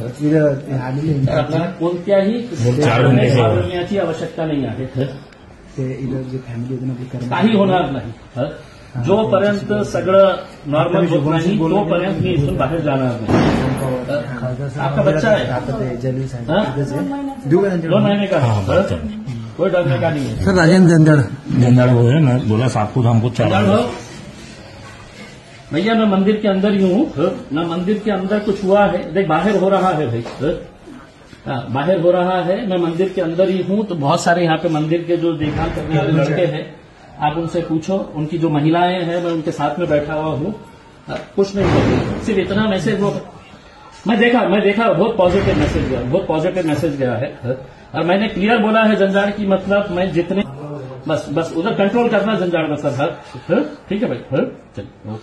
आपल्याला कोणत्याही घाबरण्याची आवश्यकता नाही आहे. काही होणार नाही. जोपर्यंत सगळं नॉर्मल होत नाही तोपर्यंत मी इथून बाहेर जाणार नाही. आपका बच्चा है 2 महीने का है, कोई डरने का नहीं है. सर राजेंद्र जंजाड़ वो है ना, बोला सातपुर हमको 4 भैया मैं मंदिर के अंदर ही हूँ ना, मंदिर के अंदर कुछ हुआ है. देख बाहर हो रहा है भाई, बाहर हो रहा है. मैं मंदिर के अंदर ही हूँ तो बहुत सारे यहाँ पे मंदिर के जो देखभाल करने वाले लड़के हैं, आप उनसे पूछो. उनकी जो महिलाएं हैं मैं उनके साथ में बैठा हुआ हूँ. कुछ नहीं करती, सिर्फ इतना मैसेज वो मैं देखा बहुत पॉजिटिव मैसेज गया, बहुत पॉजिटिव मैसेज गया है. और मैंने क्लियर बोला है जंजाड़ की, मतलब मैं जितने बस उधर कंट्रोल करना जंजाड़ में सर. ठीक है भाई, चलिए.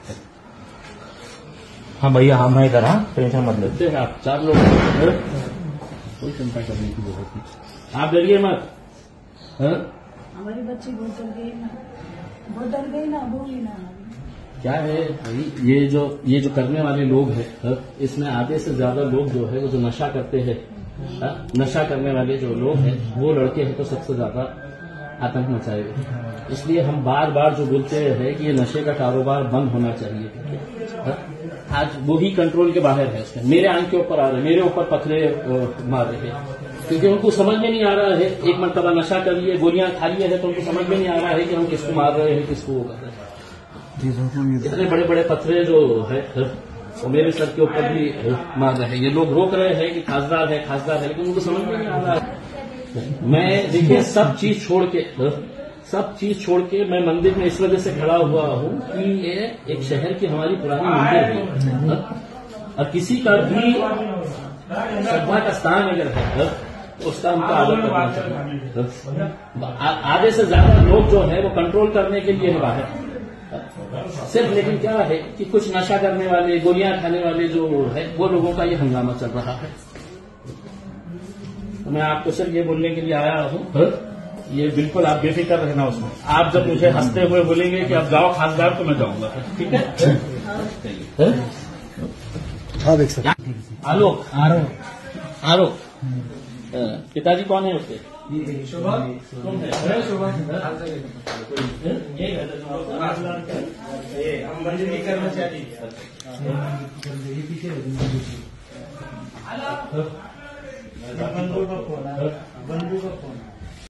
हाँ भैया, हम हैं इधर. हाँ टेंशन मत लेते. आप 4 लोग, कोई चिंता करने की जरूरत नहीं. आप डरिए मत. हमारी बच्ची बहुत डर गई ना, बोली ना. क्या है भाई, ये जो करने वाले लोग हैं, इसमें आधे से ज्यादा लोग जो है वो जो नशा करते हैं, नशा करने वाले जो लोग हैं वो लड़के हैं तो सबसे ज्यादा आतंक मचाएगा. इसलिए हम बार बार जो बोलते हैं कि ये नशे का कारोबार बंद होना चाहिए. आज वो ही कंट्रोल के बाहर है. मेरे आंख के ऊपर आ रहे हैं, मेरे ऊपर पथरे मार रहे हैं, क्योंकि उनको समझ में नहीं आ रहा है. एक मरतबा नशा कर लिए, गोलियां खा लिए है तो उनको समझ में नहीं आ रहा है कि हम किसको मार रहे हैं, किसको वो कर रहे हैं. इतने बड़े बड़े पथरे जो है वो मेरे सर के ऊपर भी मार रहे हैं. ये लोग रोक रहे हैं कि खासदार है, लेकिन उनको समझ में नहीं आ रहा है. मैं देखिए सब चीज छोड़ के मैं मंदिर में इस वजह से खड़ा हुआ हूँ कि ये एक शहर की हमारी पुरानी मंदिर है, और किसी का भी श्रद्धा का स्थान अगर है तो उसका हमको आदर करना चाहिए. आधे से ज्यादा लोग जो है वो कंट्रोल करने के लिए है बाहर सिर्फ. लेकिन क्या है कि कुछ नशा करने वाले, गोलियां खाने वाले जो है वो लोगों का ये हंगामा चल रहा है. तो मैं आपको सिर्फ ये बोलने के लिए आया हूँ, ये बिल्कुल आप बेफिक्र रहना उसमें. आप जब मुझे हंसते हुए बोलेंगे कि आप जाओ खासदार तो मैं जाऊंगा. ठीक है. आरोप पिताजी कौन है उसके? कर्मचारी